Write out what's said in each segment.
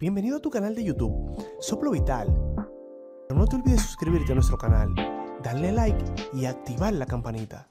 Bienvenido a tu canal de YouTube, Soplo Vital. Pero no te olvides suscribirte a nuestro canal, darle like y activar la campanita.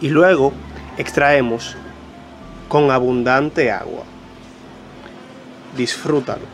y luego extraemos con abundante agua. Disfrútalo.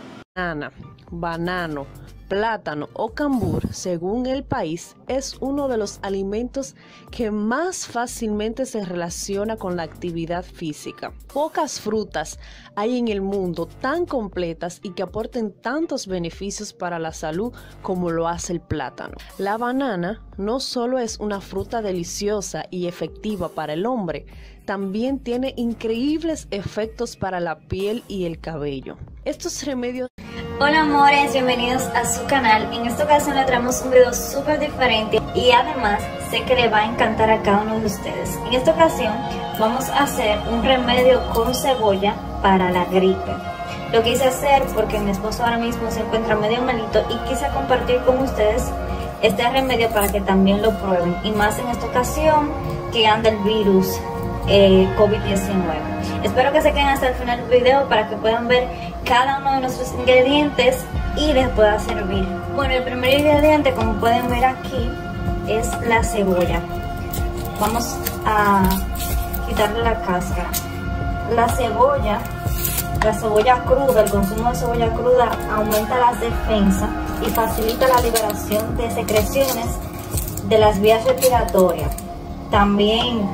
Banano, plátano o cambur, según el país, es uno de los alimentos que más fácilmente se relaciona con la actividad física. Pocas frutas hay en el mundo tan completas y que aporten tantos beneficios para la salud como lo hace el plátano. La banana no solo es una fruta deliciosa y efectiva para el hombre, también tiene increíbles efectos para la piel y el cabello. Estos remedios... Hola amores, bienvenidos a su canal. En esta ocasión le traemos un video súper diferente y además sé que le va a encantar a cada uno de ustedes. En esta ocasión vamos a hacer un remedio con cebolla para la gripe. Lo quise hacer porque mi esposo ahora mismo se encuentra medio malito y quise compartir con ustedes este remedio para que también lo prueben. Y más en esta ocasión que anda el virus COVID-19. Espero que se queden hasta el final del video para que puedan ver cada uno de nuestros ingredientes y les pueda servir. Bueno, el primer ingrediente, como pueden ver aquí, es la cebolla. Vamos a quitarle la cáscara. La cebolla cruda, el consumo de cebolla cruda aumenta las defensas y facilita la liberación de secreciones de las vías respiratorias. También,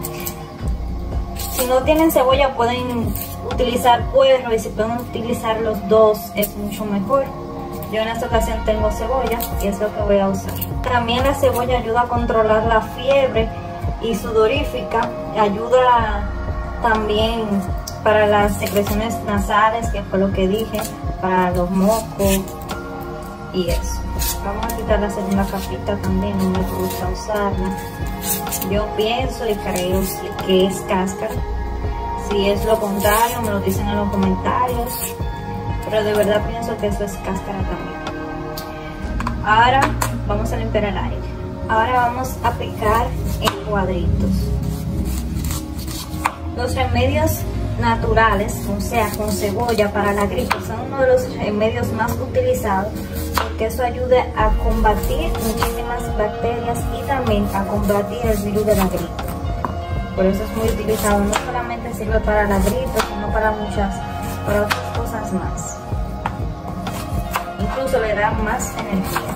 si no tienen cebolla, pueden utilizar puerro, y si pueden utilizar los dos es mucho mejor. Yo en esta ocasión tengo cebolla y es lo que voy a usar. También la cebolla ayuda a controlar la fiebre y sudorífica, ayuda también para las secreciones nasales, que fue lo que dije, para los mocos y eso. Vamos a quitar la segunda capita también, no me gusta usarla. Yo pienso y creo que es cáscara. Si es lo contrario, me lo dicen en los comentarios. Pero de verdad pienso que eso es cáscara también. Ahora vamos a limpiar el aire. Ahora vamos a picar en cuadritos. Los remedios naturales, o sea, con cebolla para la gripe, son uno de los remedios más utilizados porque eso ayuda a combatir muchísimas bacterias y también a combatir el virus de la gripe. Por eso es muy utilizado, no solamente sirve para la gripe, sino para otras cosas más. Incluso le da más energía.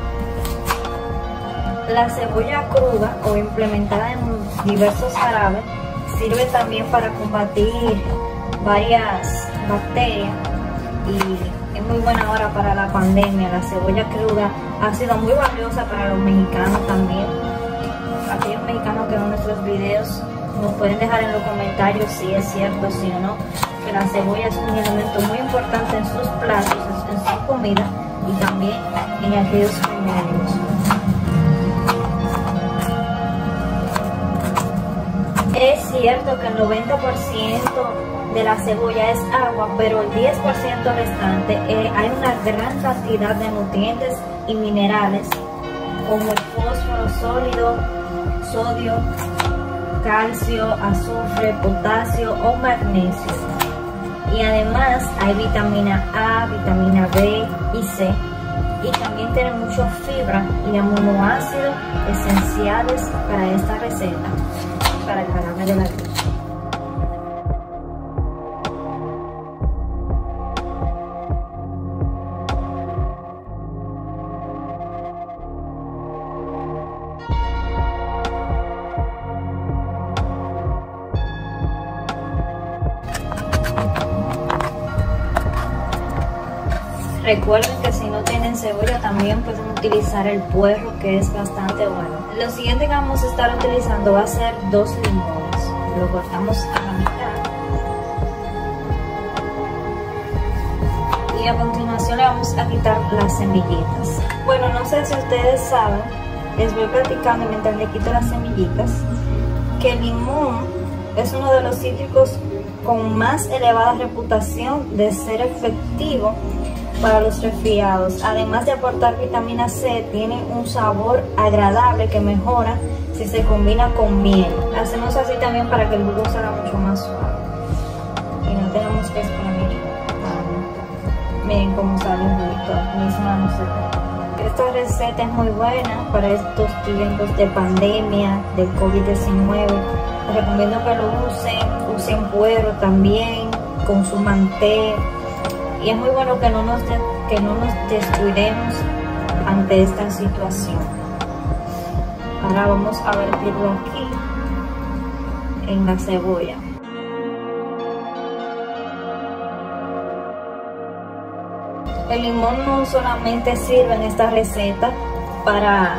La cebolla cruda o implementada en diversos jarabes sirve también para combatir varias bacterias y es muy buena ahora para la pandemia. La cebolla cruda ha sido muy valiosa para los mexicanos también. Aquellos mexicanos que ven nuestros videos nos pueden dejar en los comentarios si es cierto, sí o no, que la cebolla es un elemento muy importante en sus platos, en su comida y también en aquellos remedios. Es cierto que el 90% de la cebolla es agua, pero el 10% restante hay una gran cantidad de nutrientes y minerales como el fósforo sólido, sodio, calcio, azufre, potasio o magnesio. Y además hay vitamina A, vitamina B y C. Y también tiene mucho fibra y aminoácidos esenciales para esta receta, para el jarabe de la gripe. Recuerden que si no tienen cebolla también pueden utilizar el puerro, que es bastante bueno. Lo siguiente que vamos a estar utilizando va a ser 2 limones. Lo cortamos a la mitad. Y a continuación le vamos a quitar las semillitas. Bueno, no sé si ustedes saben, les voy platicando mientras le quito las semillitas, que el limón es uno de los cítricos con más elevada reputación de ser efectivo para los resfriados. Además de aportar vitamina C, tiene un sabor agradable que mejora si se combina con miel. Hacemos así también para que el jugo sea mucho más suave y no tenemos que exprimir tanto. Miren cómo sale un juguito, mis manos se ven. Esta receta es muy buena para estos tiempos de pandemia, del COVID-19. Les recomiendo que lo usen puero también, consuman té. Y es muy bueno que no nos descuidemos ante esta situación. Ahora vamos a vertirlo aquí en la cebolla. El limón no solamente sirve en esta receta para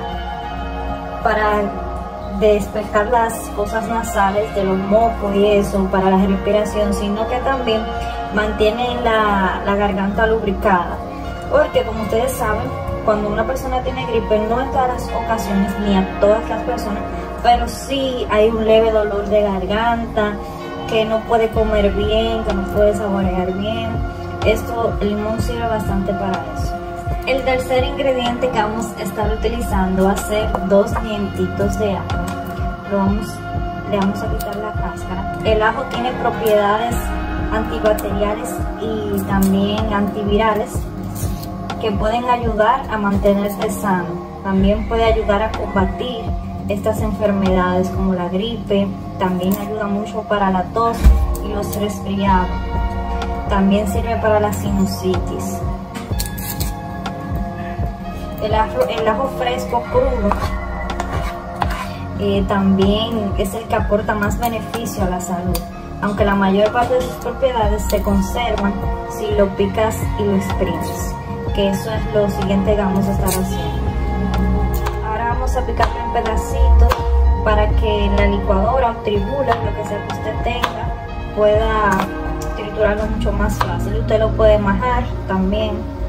despejar las fosas nasales de los mocos y eso, para la respiración, sino que también mantiene la garganta lubricada. Porque como ustedes saben, cuando una persona tiene gripe, no en todas las ocasiones ni a todas las personas, pero sí hay un leve dolor de garganta, que no puede comer bien, que no puede saborear bien. El limón sirve bastante para eso. El tercer ingrediente que vamos a estar utilizando va a ser 2 dientitos de ajo. Le vamos a quitar la cáscara. El ajo tiene propiedades antibacteriales y también antivirales que pueden ayudar a mantenerse sano. También puede ayudar a combatir estas enfermedades como la gripe. También ayuda mucho para la tos y los resfriados. También sirve para la sinusitis. El ajo fresco crudo también es el que aporta más beneficio a la salud, aunque la mayor parte de sus propiedades se conservan si lo picas y lo exprimes, que eso es lo siguiente que vamos a estar haciendo. Ahora vamos a picarlo en pedacitos para que la licuadora o tribula, lo que sea que usted tenga, pueda triturarlo mucho más fácil. Usted lo puede majar también.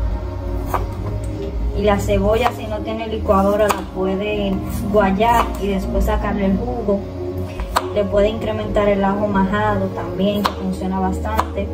Y la cebolla, si no tiene licuadora, la puede guayar y después sacarle el jugo. Le puede incrementar el ajo majado también, que funciona bastante.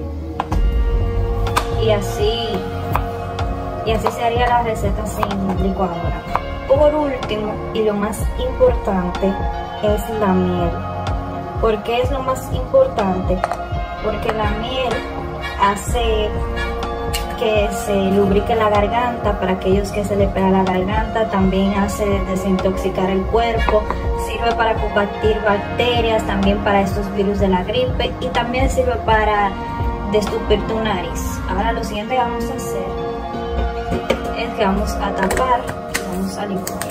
Y así se haría la receta sin licuadora. Por último, y lo más importante, es la miel. ¿Por qué es lo más importante? Porque la miel hace que se lubrique la garganta para aquellos que se le pega la garganta, también hace desintoxicar el cuerpo, sirve para combatir bacterias, también para estos virus de la gripe y también sirve para destupir tu nariz. Ahora lo siguiente que vamos a hacer es que vamos a tapar y vamos a licuar.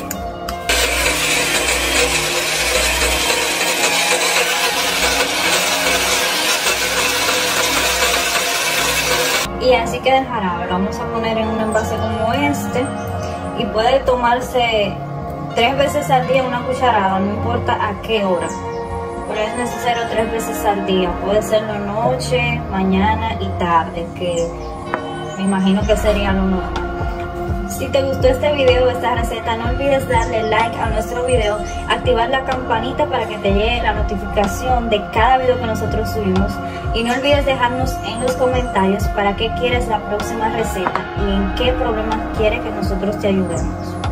Y así queda el jarabe. Lo vamos a poner en un envase como este y puede tomarse 3 veces al día una cucharada, no importa a qué hora, pero es necesario 3 veces al día. Puede ser la noche, mañana y tarde, que me imagino que sería lo normal. Si te gustó este video o esta receta, no olvides darle like a nuestro video, activar la campanita para que te llegue la notificación de cada video que nosotros subimos y no olvides dejarnos en los comentarios para qué quieres la próxima receta y en qué problema quieres que nosotros te ayudemos.